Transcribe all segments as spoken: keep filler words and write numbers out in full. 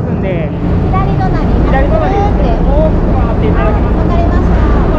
ますんで、 左隣、 左隣ですね。大きく回っていただきます。 わかりました。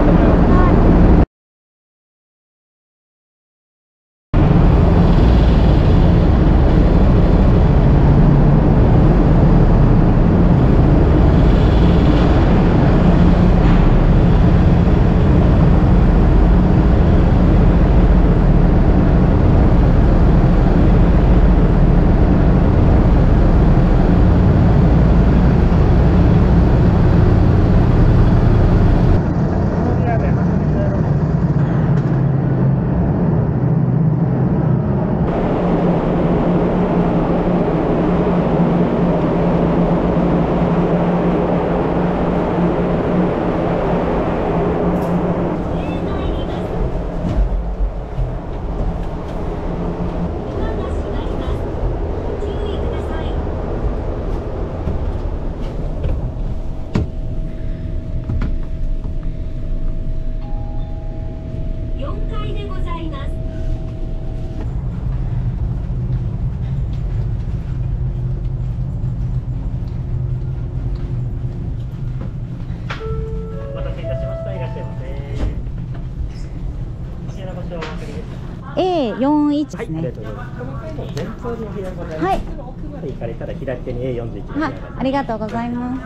エーよんじゅういち ですね。 はい、ありがとうございます。この回の前方にお部屋ございます。はい。奥まで行かれたら左手に エーよんじゅういち の部屋があります。 ありがとうございます。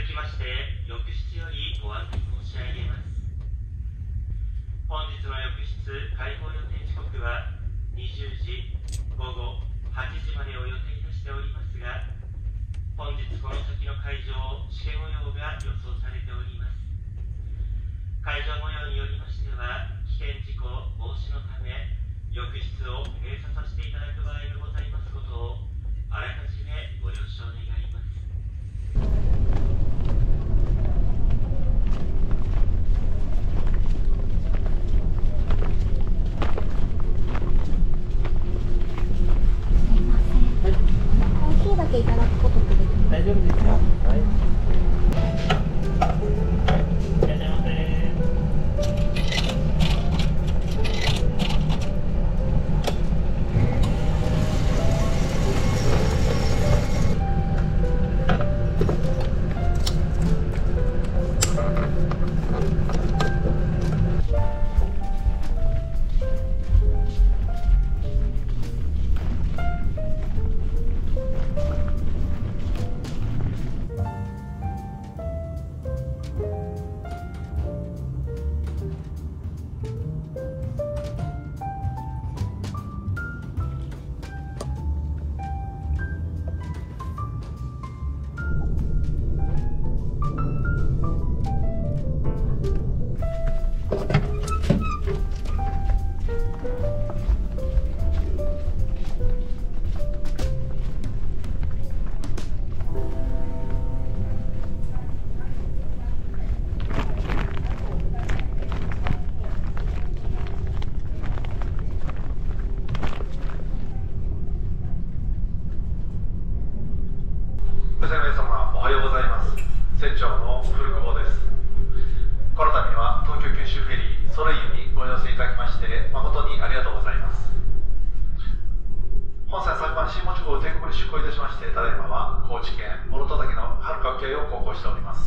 きまして浴室よりご案内申し上げます。本日の浴室開放予定時刻はにじゅうじごごはちじまでを予定いたしておりますが、本日この先の会場試験模様が予想されております。会場模様によりましては、危険事故防止のため浴室を閉鎖させていただく場合がございますことをあらかじめご了承願います。 だけいただくことってできますか？ 大丈夫ですよ。はい。いらっしゃいませ。 皆様おはようございます。船長の古久保です。この度は東京九州フェリーソレイユにご乗船いただきまして誠にありがとうございます。本船昨晩新門地方を全国に出港いたしまして、ただいまは高知県諸戸岳のはるか沖合を航行しております。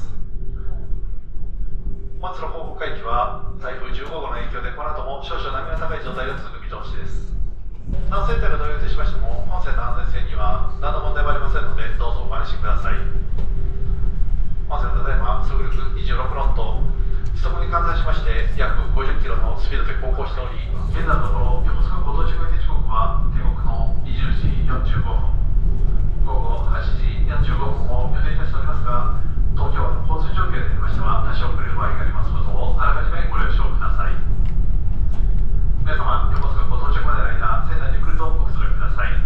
本日の報告海域は台風じゅうごごうの影響でこの後も少々波の高い状態が続く見通しです。何船体が同様としましても、本船の安全性には何の問題もありませんので、どうぞご安心ください。本船はただいま速力にじゅうろくノット、時速に換算しまして約ごじゅっキロのスピードで航行しており、現在のところ横須賀ご到着予定時刻は天国のにじゅうじよんじゅうごふん、ごごはちじよんじゅうごふんを予定いたしておりますが、東京湾の交通状況によりましては多少遅れる場合がありますことをあらかじめご了承ください。皆様、横須賀ご到着までの間、船内でゆっくりとおくつろぎください。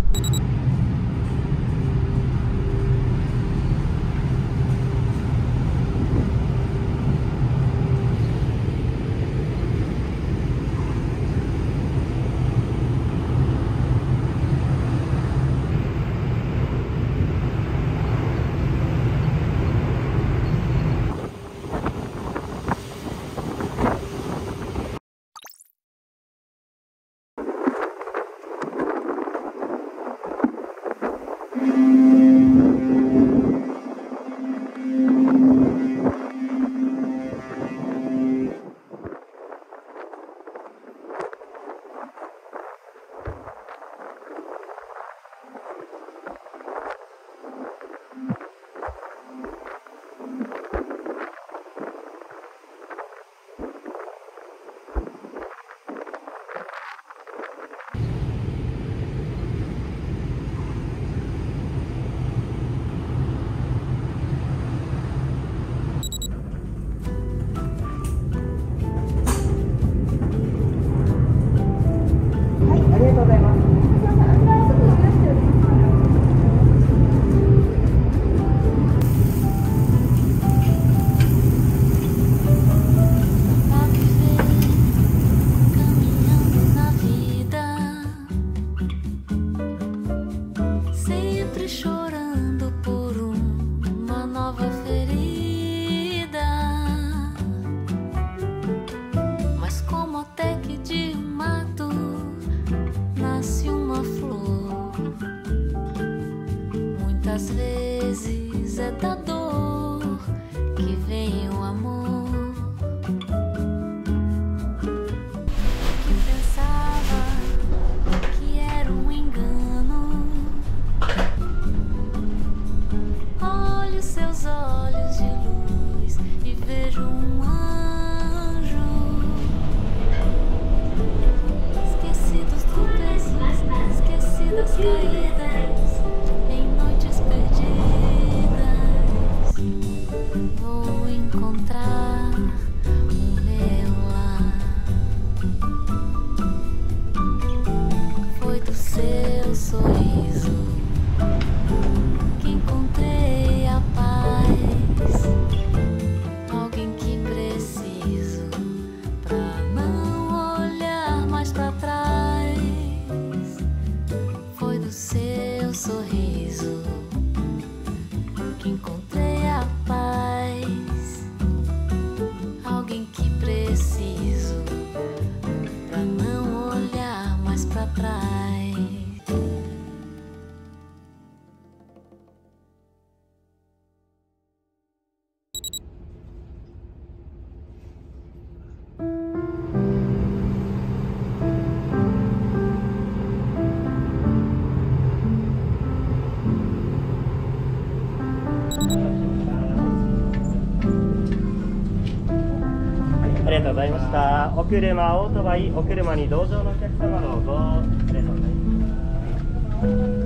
Muitas vezes é da dor que vem o amor. Que pensava que era um engano. Olhe os seus seus olhos de luz e vejo um anjo. Esqueci dos tropeços, esqueci das caídas, em noites perdidas. Vou encontrar o meu lar. Foi do seu sorriso que encontrei a paz. Alguém que preciso pra não olhar mais pra trás. Foi do seu sorriso que encontrei a paz. Alguém que preciso pra não olhar mais pra trás. ありがとうございました。お車、オートバイ、お車に同乗のお客様どうぞ。ありがとうございました。